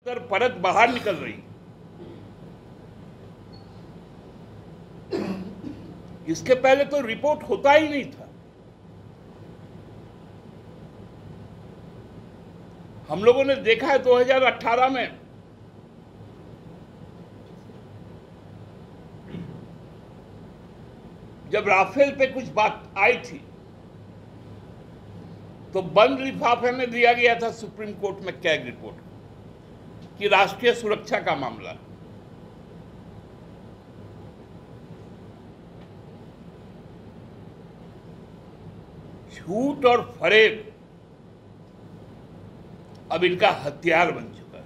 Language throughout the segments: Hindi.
परत बाहर निकल रही। इसके पहले तो रिपोर्ट होता ही नहीं था। हम लोगों ने देखा है 2018 में जब राफेल पे कुछ बात आई थी तो बंद लिफाफे में दिया गया था सुप्रीम कोर्ट में कैग रिपोर्ट कि राष्ट्रीय सुरक्षा का मामला। झूठ और फरेब अब इनका हथियार बन चुका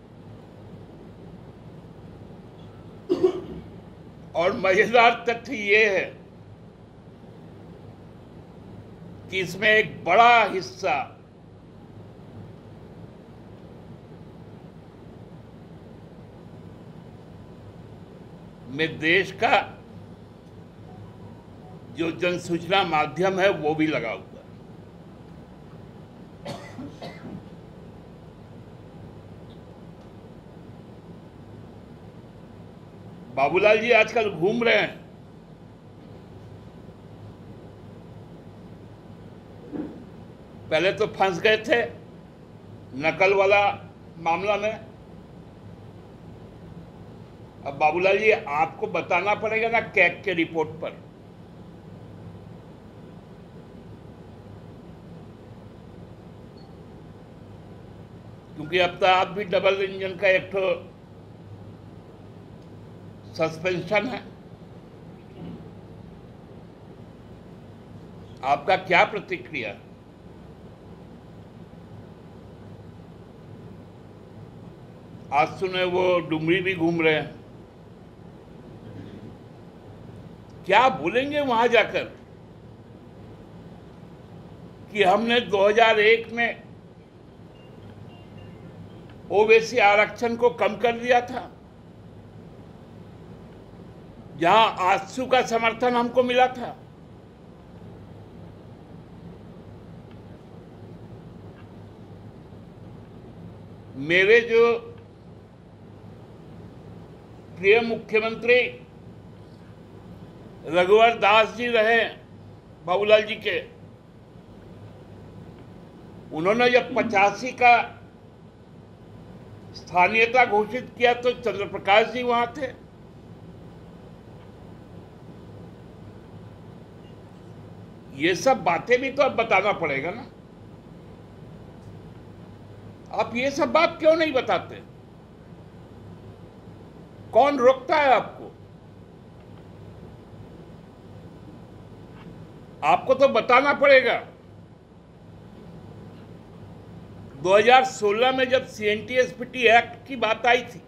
है। और मजेदार तथ्य यह है कि इसमें एक बड़ा हिस्सा में देश का जो जनसूचना माध्यम है वो भी लगा हुआ है। बाबूलाल जी आजकल घूम रहे हैं। पहले तो फंस गए थे नकल वाला मामला में। अब बाबूलाल जी आपको बताना पड़ेगा ना कैग के रिपोर्ट पर। क्योंकि अब तो आप भी डबल इंजन का एक तो सस्पेंशन है। आपका क्या प्रतिक्रिया? आज सुने वो डुमरी भी घूम रहे हैं। क्या बोलेंगे वहां जाकर कि हमने 2001 में ओबीसी आरक्षण को कम कर दिया था, जहां आजसू का समर्थन हमको मिला था। मेरे जो प्रिय मुख्यमंत्री रघुवर दास जी रहे बाबूलाल जी के, उन्होंने जब 85 का स्थानीयता घोषित किया तो चंद्र प्रकाश जी वहां थे। ये सब बातें भी तो अब बताना पड़ेगा ना। आप ये सब बात क्यों नहीं बताते? कौन रोकता है आपको? आपको तो बताना पड़ेगा। 2016 में जब CNTSPT एक्ट की बात आई थी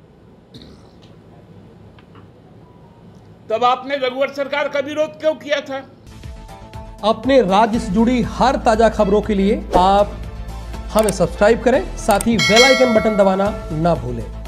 तब आपने रघुवर सरकार का विरोध क्यों किया था? अपने राज्य से जुड़ी हर ताजा खबरों के लिए आप हमें सब्सक्राइब करें, साथ ही बेल आइकन बटन दबाना ना भूलें।